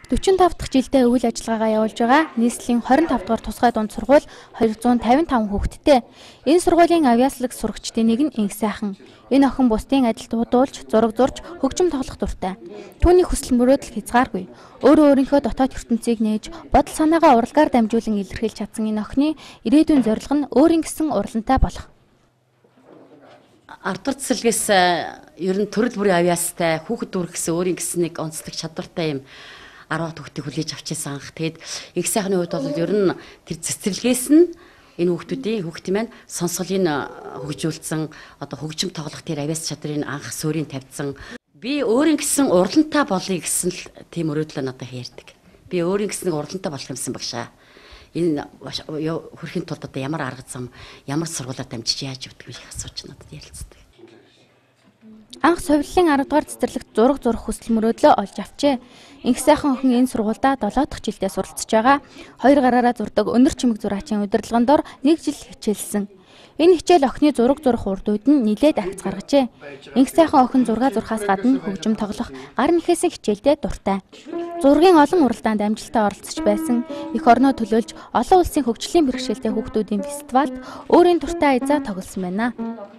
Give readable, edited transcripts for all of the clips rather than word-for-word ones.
45 дахь жилдээ үйл ажиллагаагаа явуулж байгаа нийслэлийн 25 дугаар тусгай дунд сургууль 255 хүүхэдтэй. Энэ сургуулийн авьяаслаг сурагчдын нэг нь Инх сайхан. Энэ охин бусдын ажилд удуулж, зураг зурж, хөгжим тоглох дуртай. Түүний хүсэл мөрөөдөл хязгааргүй. Өөрөө өөрийнхөө дотоод ертөнцийг нээж, бодол санаагаа урлагаар дамжуулан илэрхийлж чадсан энэ охины ирээдүйн зорилго нь өөрийн гэсэн уралдантай болох. Ардур цэцэрлэгээс ер нь төрөл бүрийн авьяастай хүүхэд дүүрэх гэсэн өөрийн гэсэн нэг онцлог чадвартай юм 10 хүүхдийг хүлээж авчихсан анх. Тэгээд Инх сайхны хувьд бол ер нь тэр цэцэрлэгээс нь энэ хүүхдүүдийн маань сонсголын хөгжүүлсэн одоо хөгжим тоглох тэр авьяас чадрын анх суурийг тавьсан. Би өөрийн гэсэн уралдантай болъё гэсэн л тийм өрөөдлөө надад ярьдаг. Би өөрийн гэсэн уралдантай болох юмсан багшаа. Энэ хөрхийн тулд одоо ямар арга зам, ямар сургуулаар дамжиж яаж явдаг вэ их асууж надад ярилцдаг. Анх совиллын 10 дугаар цэцэрлэгт зураг зурх хүсэл мөрөөдлөө олж авчээ. Инх сайхан охин энэ сургуульдаа 7 дахь жилдээ суралцж байгаа. 2 гараараа зурдаг өнөр чимэг зураачийн удирдлагын дор 1 жил хичээлсэн. Энэ хичээл охины зураг зурх урд үед нь нилээд ахиц гаргажээ. Инх сайхан охин зураг зурхаас гадна хөгжим тоглох, гар нэхээсэн хичээлдээ дуртай. Зургийн олон уралдаанд амжилттай оролцож байсан. Эх орноо төлөөлж олон улсын хөгжлийн бэрхшээлтэй хүүхдүүдийн фестивальд өөрийн дуртай айзаа тоглосон байна.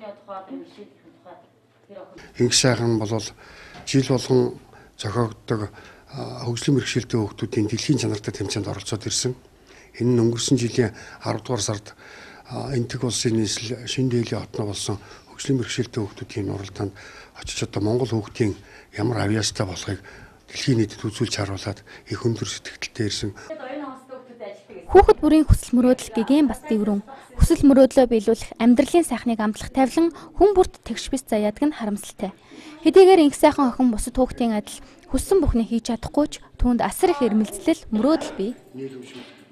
Инх сайхан бол жил болгон зохиогддог хөгжлийн бэрхшээлтэй хүүхдүүдийн дэлхийн чанартай тэмцээнд оролцоод ирсэн. Энэ нь өнгөрсөн жилийн 10 дугаар сард Энтэг улсын нийслэл шинэ дээлийн хотноо болсон хөгжлийн бэрхшээлтэй хүүхдүүдийн уралдаанд очиж одоо Монгол хүүхдийн ямар авьяастай болохыг дэлхийн нийтэд үзүүлж харуулад их өндөр сэтгэлдээ ирсэн. Хүүхэд бүрийн хүсэл мөрөөдөл гэгэн бас дэврэн. Хүсэл мөрөөдлөө биелүүлэх амьдралын сайхныг амтлах тавилан хүн бүрт тэгш бис заяадаг нь харамсалтай. Хэдийгээр Инх сайхан охин бусад хүүхдийн адил хүссэн бүхнээ хийж чадахгүй ч түүнд асар их эрмэлзлэл мөрөөдөл бий.